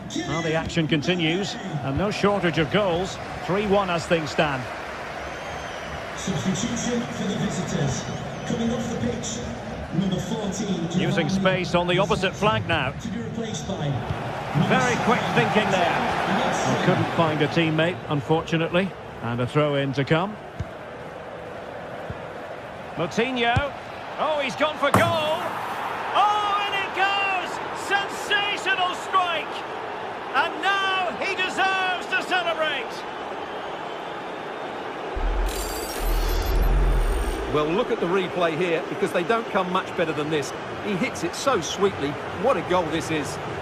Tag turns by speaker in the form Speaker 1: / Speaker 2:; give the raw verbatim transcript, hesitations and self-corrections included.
Speaker 1: Well, the action continues, and no shortage of goals. three one as things stand.
Speaker 2: Substitution for the visitors. Coming off the pitch, number fourteen.
Speaker 1: Using space on the opposite flank now.
Speaker 2: To be replaced by...
Speaker 1: Very quick thinking there. Well, couldn't find a teammate, unfortunately. And a throw-in to come. Moutinho. Oh, he's gone for goal. Oh, and it goes! Sensational strike! And now he deserves to celebrate.
Speaker 3: Well, look at the replay here, because they don't come much better than this. He hits it so sweetly. What a goal this is.